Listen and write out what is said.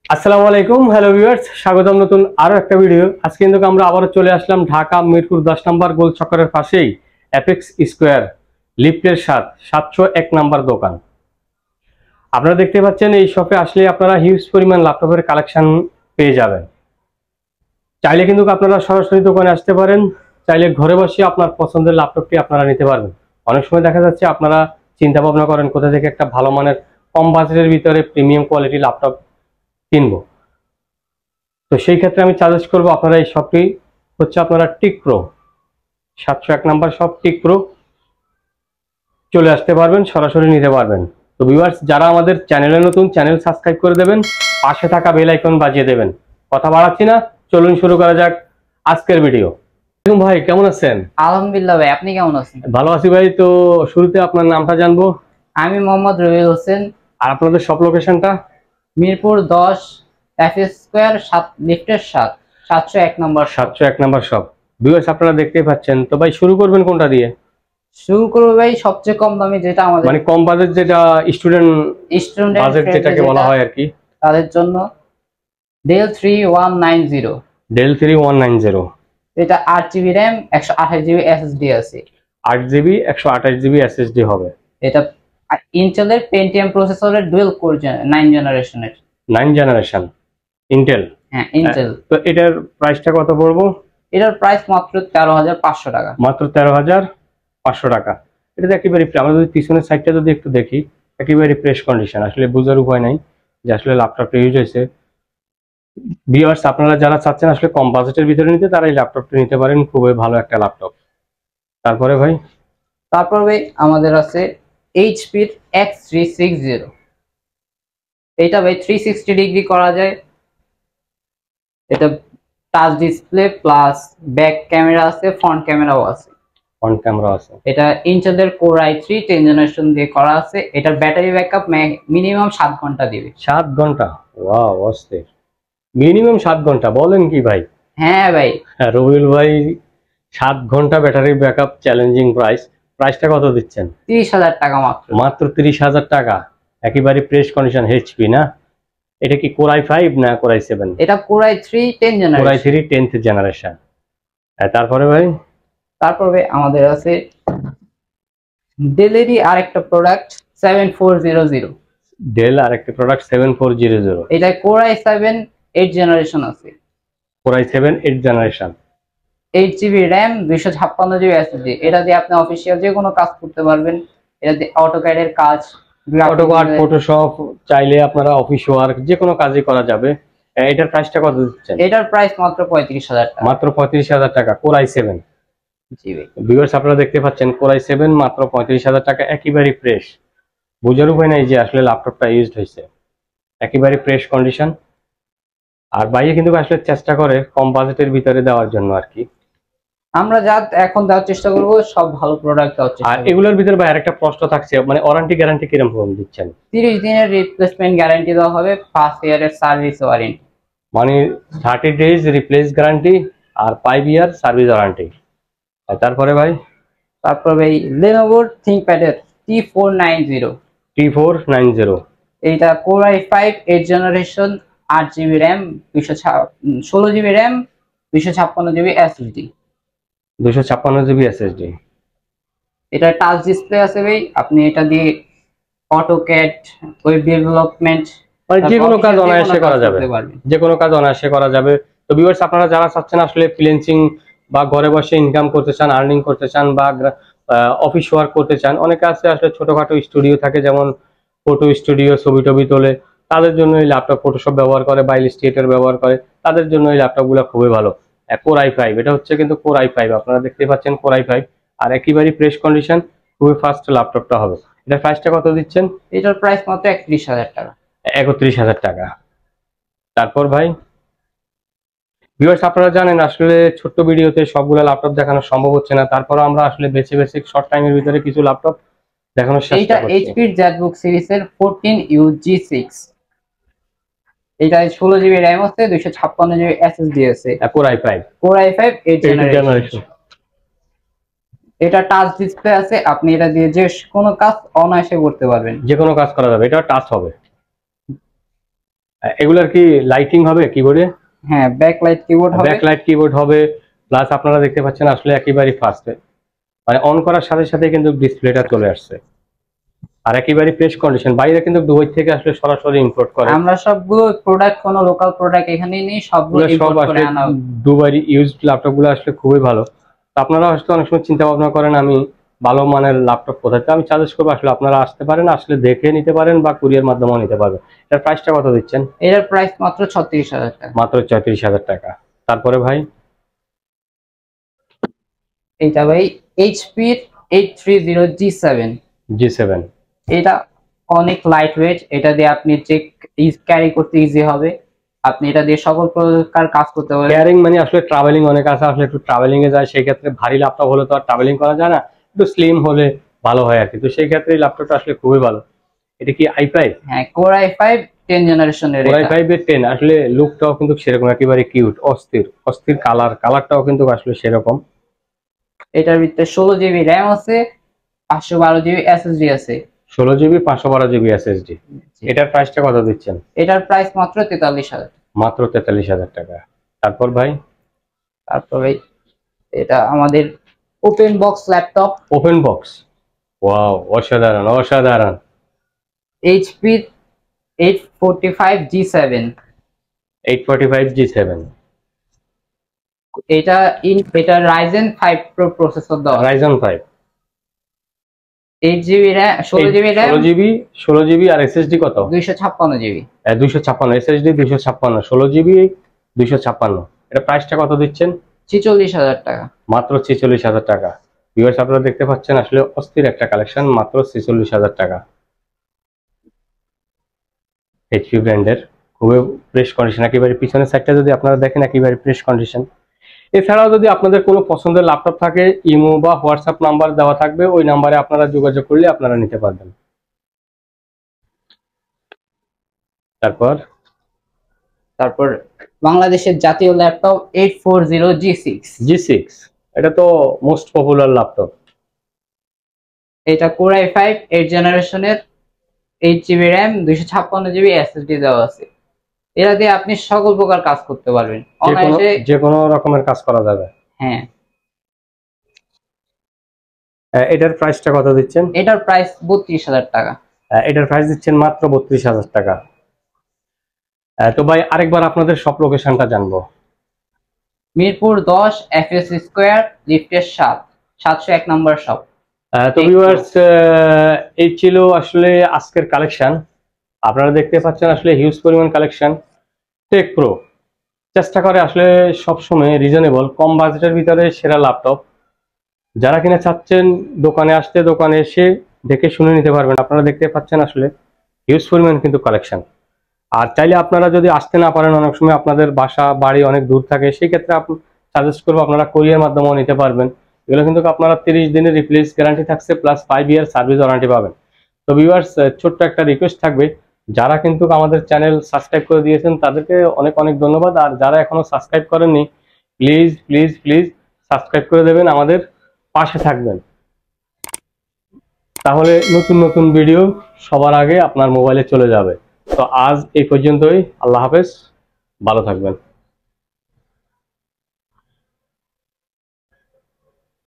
আসসালামু আলাইকুম, hello viewers, স্বাগতম নতুন আরো একটা ভিডিও। আজকে কিন্তু আমরা আবারও চলে আসলাম ঢাকা মিরপুর 10 নম্বর গোল চক্করের পাশেই অ্যাপেক্স স্কোয়ার লিফটের 701 নম্বর দোকান। আপনারা দেখতে পাচ্ছেন এই শপে আসলে আপনারা হিউজ পরিমাণ ল্যাপটপের কালেকশন পেয়ে যাবেন। চাইলে কিন্তু আপনারা সরাসরি দোকানে আসতে পারেন, চাইলে ঘরে বসে আপনার পছন্দের ল্যাপটপটি আপনারা নিতে পারবেন। অনেক সময় দেখা যাচ্ছে আপনারা চিন্তা ভাবনা করেন কোথা থেকে একটা ভালো মানের কম বাজেটের ভিতরে প্রিমিয়াম কোয়ালিটি ল্যাপটপ কিনবো। তো সেই ক্ষেত্রে আমি সাজেস্ট করবো আপনারা এই শপটি হচ্ছে আপনারা tick pro 701 number shop tick pro চলে আসতে পারবেন, সরাসরি নিতে পারবেন। তো ভিউয়ার্স, যারা আমাদের চ্যানেলে নতুন, চ্যানেল সাবস্ক্রাইব করে দেবেন, পাশে থাকা বেল আইকন বাজিয়ে দেবেন। কথা বাড়াচ্ছি না, চলুন শুরু করা যাক আজকের ভিডিও। ভাই কেমন আছেন? আলহামদুলিল্লাহ ভাই, আপনি কেমন আছেন? ভালো আছি ভাই। তো শুরুতে আপনার নামটা জানবো। আমি মোহাম্মদ রবিউল হোসেন। আর আপনাদের শপ লোকেশনটা? মিরপুর 10 অ্যাপেক্স স্কোয়ার লিফটের 701 নম্বর 701 নাম্বার শপ। ভিউয়ার্স, আপনারা দেখতেই পাচ্ছেন। তো ভাই শুরু করবেন কোনটা দিয়ে? শুরু করবো ভাই সবচেয়ে কম দামে, যেটা আমাদের মানে কম বাজেট, যেটা স্টুডেন্ট বাজেট যেটাকে বলা হয় আর কি, তাদের জন্য ডেল 3190। ডেল 3190। এটা 8GB র্যাম, 128GB SSD আছে। 8GB 128GB SSD হবে। এটা ইন্টেলের পেন্টিয়াম প্রসেসরের ডুয়েল কোর 9 জেনারেশনের। 9 জেনারেশন ইন্টেল। হ্যাঁ, ইন্টেল। তো এটার প্রাইসটা কত পড়বো? এটার প্রাইস মাত্র 13,500 টাকা। মাত্র 13,500 টাকা। এটা একেবারে আমরা যদি পিছনের সাইডটা যদি একটু দেখি, একেবারে ফ্রেশ কন্ডিশন। আসলে বোঝার উপায় নাই যে আসলে ল্যাপটপটা ইউজ হয়েছে। ভিউয়ার্স, আপনারা যারা চাচ্ছেন আসলে কম বাজেটের ভিতরে নিতে, তারা এই ল্যাপটপটা নিতে পারেন। খুবই ভালো একটা ল্যাপটপ। তারপরে ভাই ভাই আমাদের আছে এইচপির X360। এটা ভাই 360 ডিগ্রি করা যায়। এটা touch display plus back camera আছে, ফ্রন্ট ক্যামেরাও আছে। ফ্রন্ট ক্যামেরা আছে। এটা ইন্টেলের কোর i3 10 জেনারেশন দিয়ে করা আছে। এটার ব্যাটারি ব্যাকআপ মিনিমাম 7 ঘন্টা দিবে। 7 ঘন্টা? ওয়াও, অস্থির। মিনিমাম 7 ঘন্টা বলেন কি ভাই? হ্যাঁ ভাই। হ্যাঁ রবিউল ভাই, 7 ঘন্টা ব্যাটারি ব্যাকআপ, চ্যালেঞ্জিং প্রাইস। প্রাইসটা কত দিচ্ছেন? 30,000 টাকা মাত্র। মাত্র 30,000 টাকা। একেবারে ফ্রেশ কন্ডিশন। এইচপি না? এটা কি কোর i5 না কোর i7? এটা core i3 10 generation. Core i3 10th generation. তারপরে ভাই আমাদের আছে ডেলেরই আরেকটা প্রোডাক্ট 7400। ডেল আরেকটা প্রোডাক্ট 7400। এটা কোর i7 8 জেনারেশন আছে। Core i7 8 generation, 8GB RAM, 256GB SSD। এটা দিয়ে আপনি অফিসিয়াল যে কোনো কাজ করতে পারবেন। এটা দিয়ে অটোক্যাডের কাজ, অটোক্যাড, ফটোশপ, চাইলে আপনারা অফিস ওয়ার্ক যে কোনো কাজই করা যাবে। এটার প্রাইসটা কত দিচ্ছেন? এটার প্রাইস মাত্র 35,000 টাকা। মাত্র 35,000 টাকা। Core i7। জি ভাই। ভিউয়ার্স, আপনারা দেখতে পাচ্ছেন কোর i7 মাত্র 35,000 টাকা। একেবারে ফ্রেশ। বোঝার উপায় নাই যে আসলে ল্যাপটপটা ইউজড হয়েছে। একেবারে ফ্রেশ কন্ডিশন। আর বাইরে কিন্তু আসলে চেষ্টা করে কম বাজেটের ভিতরে দেওয়ার জন্য আর কি। আমরা এখন দেওয়ার চেষ্টা করব সব ভালো প্রোডাক্ট দেওয়ার চেষ্টা আর করব। এগুলোর ভিতরে ভাই আরেকটা প্রশ্ন থাকছে, মানে ওয়ারেন্টি গ্যারান্টি কিরকম দিচ্ছেন? 30 দিনের রিপ্লেসমেন্ট গ্যারান্টি দেওয়া হবে, 5 ইয়ারের সার্ভিস ওয়ারেন্টি। মানে 30 days রিপ্লেস গ্যারান্টি আর 5 ইয়ার সার্ভিস ওয়ারেন্টি। তারপরে ভাই ভাই Lenovo ThinkPad এর T490। T490। এইটা core i5 8 generation, 8GB RAM, 16GB RAM, 256GB SSD। 256GB SSD। এটা টাচ ডিসপ্লে আছে ভাই। আপনি এটা দিয়ে অটোক্যাড, ওয়েব ডেভেলপমেন্ট, মানে যে কোনো কাজ অনায়াসে করা যাবে। যে কোনো কাজ অনায়াসে করা যাবে। তো ভিউয়ার্স, আপনারা যারা চাচ্ছেন আসলে ফ্রিল্যান্সিং বা ঘরে বসে ইনকাম করতে চান, আর্নিং করতে চান, বা অফিস ওয়ার্ক করতে চান, অনেকে আছে আসলে ছোটখাটো স্টুডিও থাকে, যেমন ফটো স্টুডিও, ছবি টবি তোলে, তাদের জন্য এই ল্যাপটপ, ফটোশপ ব্যবহার করে বা ইলাস্ট্রেটর ব্যবহার করে, তাদের জন্য এই ল্যাপটপগুলো খুবই ভালো। কোর i5, এটা হচ্ছে কিন্তু কোর i5, আপনারা দেখতে পাচ্ছেন কোর i5। আর একেবারে ফ্রেশ কন্ডিশন, খুবই ফাস্ট ল্যাপটপটা হবে। এটার প্রাইসটা কত দিচ্ছেন? এটার প্রাইস মাত্র 31,000 টাকা। 31,000 টাকা। তারপর ভাই ভিউয়ার্স, আপনারা জানেন আসলে ছোট্ট ভিডিওতে সবগুলো ল্যাপটপ দেখানো সম্ভব হচ্ছে না। তারপরও আমরা আসলে বেছে বেছে শর্ট টাইমের ভিতরে কিছু ল্যাপটপ দেখানোর চেষ্টা করছি। এটা HP ZBook সিরিজের 14U G6। এটা 16GB র্যাম আছে, 256GB SSD আছে। Core i5 8 generation. এটা টাচ ডিসপ্লে আছে। আপনি এটা দিয়ে যে কোনো কাজ অনায়াসে করতে পারবেন। যে কোনো কাজ করা যাবে। এটা টাচ হবে। এগুলার কি লাইটিং হবে কিবোর্ডে? হ্যাঁ, ব্যাকলাইট কিবোর্ড হবে। ব্যাকলাইট কিবোর্ড হবে, প্লাস আপনারা দেখতে পাচ্ছেন আসলে একেবারে ফাস্টে, মানে অন করার সাথে সাথে কিন্তু ডিসপ্লেটা চলে আসছে। আর একেবারে ফ্রেশ কন্ডিশন, বাইরে কিন্তু দুবাই থেকে আসলে সরাসরি ইম্পোর্ট করে। আমরা সবগুলো প্রোডাক্ট, কোনো লোকাল প্রোডাক্ট এখানে নেই, সবগুলো ইম্পোর্ট করে আনা। দুবাই ইউজড ল্যাপটপ গুলো আসলে খুবই ভালো। তো আপনারা আসলে অনেক সময় চিন্তা ভাবনা করেন আমি ভালো মানের ল্যাপটপ কোথায়, তো আমি সাজেস্ট করবো আসলে আপনারা আসতে পারেন, আসলে দেখে নিতে পারেন বা কুরিয়ার মাধ্যমেও নিতে পারবেন। এটার প্রাইসটা কত দিচ্ছেন? এটার প্রাইস মাত্র 36,000 টাকা। মাত্র 34,000 টাকা। তারপরে ভাই এইটা ভাই এইচপি 830 G7। এটা অনেক লাইট ওয়েট, এটা দিয়ে আপনি যে ক্যারি করতে ইজি হবে, আপনি এটা দিয়ে সকল প্রকার কাজ করতে পারবেন। ক্যারিং মানে আসলে ট্রাভেলিং, অনেক আছে আসলে একটু ট্রাভেলিং এ যায়, সেই ক্ষেত্রে ভারী ল্যাপটপ হলে তো আর ট্রাভেলিং করা যায় না, একটু স্লিম হলে ভালো হয় আর কি। তো সেই ক্ষেত্রে এই ল্যাপটপটা আসলে খুবই ভালো। এটা কি i5? হ্যাঁ, Core i5 10 জেনারেশনের। Core i5 এর 10, আসলে লুকটাও কিন্তু সেরকম একেবারে কিউট, অস্থির অস্থির কালারটাও কিন্তু আসলে সেরকম। এটার ভিতরে 16 GB RAM আছে, 512 GB SSD আছে। 16 GB 512 GB SSD। এটার প্রাইসটা কত দিচ্ছেন? এটার প্রাইস মাত্র 43,000। মাত্র 43,000 টাকা। তারপর ভাই এটা আমাদের open box laptop. Open box, wow, অসাধারণ অসাধারণ। HP 845 G7। 845 G7। এটা Ryzen 5 Pro প্রসেসর দেওয়া। Ryzen 5, 8 GB RAM, 16 GB RAM, 16 GB আর SSD কত? 256 GB। 256 SSD, 256, 16 GB 256। এটা প্রাইসটা কত দিচ্ছেন? 46,000 টাকা। মাত্র 46,000 টাকা। ভিউয়ার্স আপনারা দেখতে পাচ্ছেন আসলে অস্থির একটা কালেকশন, মাত্র 46,000 টাকা। HP ব্র্যান্ডের, খুবই ফ্রেশ কন্ডিশন, একেবারে পিছনের সাইডটা যদি আপনারা দেখেন একেবারে ফ্রেশ কন্ডিশন। এছাড়াও যদি আপনাদের কোনো পছন্দের ল্যাপটপ থাকে, ইমো বা হোয়াটসঅ্যাপ নাম্বার দেওয়া থাকবে, ওই নাম্বারে আপনারা যোগাযোগ করলে আপনারা নিতে পারবেন। তারপর বাংলাদেশের জাতীয় ল্যাপটপ 840 G6। এটা তো মোস্ট পপুলার ল্যাপটপ। এটা Core i5 8 জেনারেশনের, 8 GB RAM, 256 GB SSD দেওয়া আছে। এটা দিয়ে আপনি সকল প্রকার কাজ করতে পারবেন, যে কোনো রকমের কাজ করা যাবে। হ্যাঁ। এটার প্রাইসটা কত দিচ্ছেন? এটার প্রাইস 32,000 টাকা। এটার প্রাইস দিচ্ছেন মাত্র 32,000 টাকা। তো ভাই আরেকবার আপনাদের সব লোকেশনটা জানবো। মিরপুর 10 FS স্কয়ার, লিফটের 701 নম্বর শপ। তো ভিউয়ার্স, এই ছিল আসলে আজকের কালেকশন। আপনারা দেখতে পাচ্ছেন আসলে হিউজ পরিমাণ কালেকশন। টেক প্রো চেষ্টা করে আসলে সবসময় রিজনেবল, কম বাজেটের ভিতরে সেরা ল্যাপটপ। যারা কিনা চাচ্ছেন দোকানে আসতে, দোকানে এসে দেখে শুনে নিতে পারবেন। আপনারা দেখতে পাচ্ছেন আসলে হিউজ পরিমাণ কিন্তু কালেকশন। আর চাইলে আপনারা যদি আসতে না পারেন, অনেক সময় আপনাদের বাসা বাড়ি অনেক দূর থাকে, সেই ক্ষেত্রে সাজেস্ট করবো আপনারা কোরিয়ার মাধ্যমেও নিতে পারবেন। এগুলো কিন্তু আপনারা 30 দিনের রিপ্লেস গ্যারান্টি থাকছে, প্লাস 5 ইয়ার সার্ভিস ওয়ারেন্টি পাবেন। তো ভিউয়ার্স, ছোট্ট একটা রিকোয়েস্ট থাকবে, যারা কিন্তু আমাদের চ্যানেল সাবস্ক্রাইব করে দিয়েছেন তাদেরকে অনেক অনেক ধন্যবাদ। আর যারা এখনো সাবস্ক্রাইব করেননি, প্লিজ প্লিজ প্লিজ সাবস্ক্রাইব করে দেবেন, আমাদের পাশে থাকবেন। তাহলে নতুন নতুন ভিডিও সবার আগে আপনার মোবাইলে চলে যাবে। তো আজ এই পর্যন্তই, আল্লাহ হাফেজ, ভালো থাকবেন।